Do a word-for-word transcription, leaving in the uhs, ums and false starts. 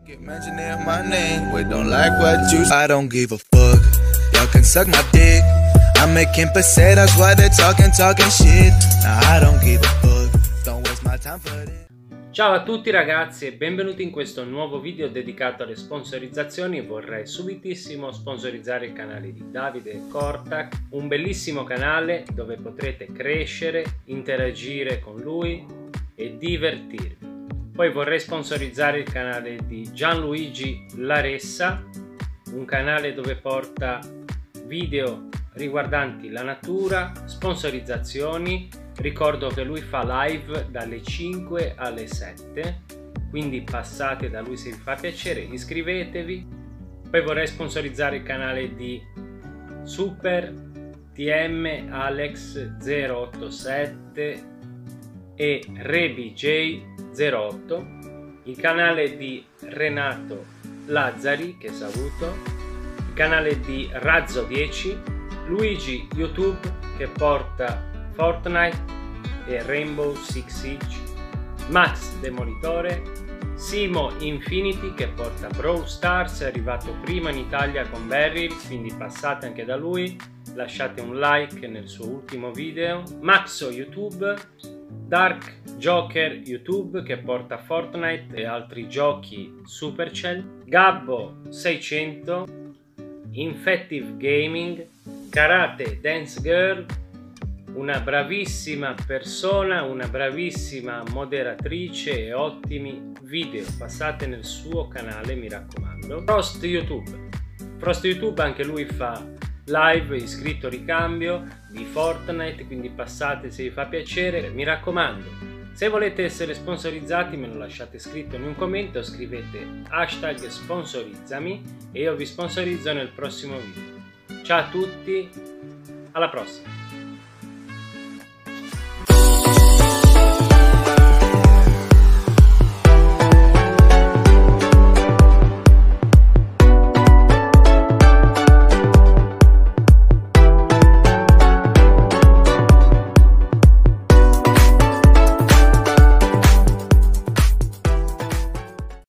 Keep mentioning my name, we don't like what you. I don't give a fuck. Y'all can suck my dick. I'm making pesetas while they're talking, talking shit. Nah, I don't give a fuck. Don't waste my time for this. Ciao a tutti ragazzi e benvenuti in questo nuovo video dedicato alle sponsorizzazioni. Vorrei subitissimo sponsorizzare il canale di Davide Cortac, un bellissimo canale dove potrete crescere, interagire con lui e divertirvi. Poi vorrei sponsorizzare il canale di Gianluigi Laressa, un canale dove porta video riguardanti la natura, sponsorizzazioni. Ricordo che lui fa live dalle cinque alle sette, quindi passate da lui se vi fa piacere, iscrivetevi. Poi vorrei sponsorizzare il canale di Super T M Alex zero otto sette e RebiJ zero otto, il canale di Renato Lazzari, che saluto, il canale di Razzo dieci, Luigi YouTube che porta Fortnite e Rainbow Six Siege, Max Demolitore, Simo Infinity che porta Brawl Stars, è arrivato prima in Italia con Beryl, quindi passate anche da lui, lasciate un like nel suo ultimo video, Maxo YouTube, Dark Joker YouTube che porta Fortnite e altri giochi Supercell, Gabbo seicento, Infective Gaming, Karate Dance Girl, una bravissima persona, una bravissima moderatrice e ottimi video. Passate nel suo canale, mi raccomando. Frost YouTube. Frost YouTube anche lui fa live iscritto ricambio di Fortnite, quindi passate se vi fa piacere. Mi raccomando, se volete essere sponsorizzati me lo lasciate scritto in un commento, scrivete hashtag sponsorizzami e io vi sponsorizzo nel prossimo video. Ciao a tutti, alla prossima!